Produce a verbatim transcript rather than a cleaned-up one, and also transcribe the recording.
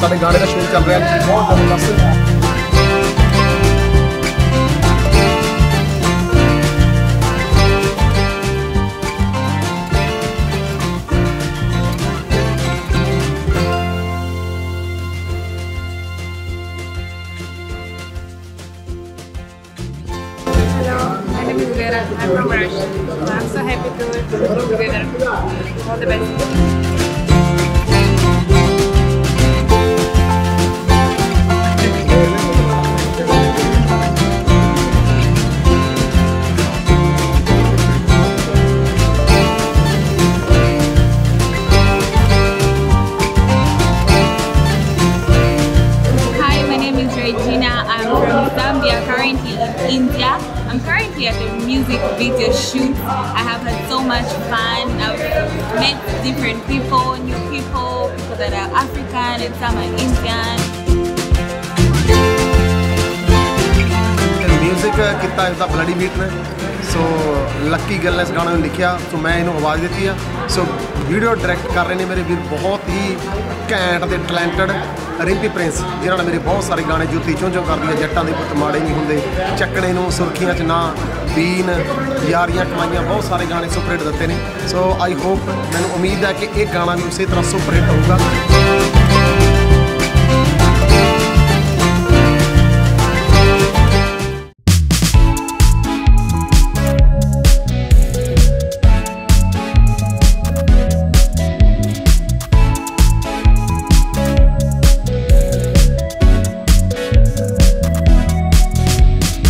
साडे गाने का शूट चल रहा है बहुत जबरदस्त। Hello, my name is Vera. I'm from Russia. I'm so happy to be together. All the best. Hi, my name is Regina. I'm from Zambia, currently in India. I'm currently at a music video shoot. I have had so much fun. I've met different people, new people, people that are African and some are Indian. Music किता इसका bloody beat ने सो लक्की गल इस गाने में लिखिया सो मैं इन्हों आवाज़ दी है सो वीडियो डायरैक्ट कर रहे हैं मेरे वीर बहुत ही घैंट ते टैलेंटेड रिंपी प्रिंस जिन्होंने मेरे बहुत सारे गाने जुत्ती चों चों कर दी है जट्टां दे पुत्त माड़े नहीं होंदे चक्कने नूं सुर्खियां च ना बीन यारियां कमाइयां बहुत सारे गाने सुपरहिट दिते ने सो आई होप मैनूं उम्मीद है कि एक गाना भी उसी तरह सुपरहिट होगा।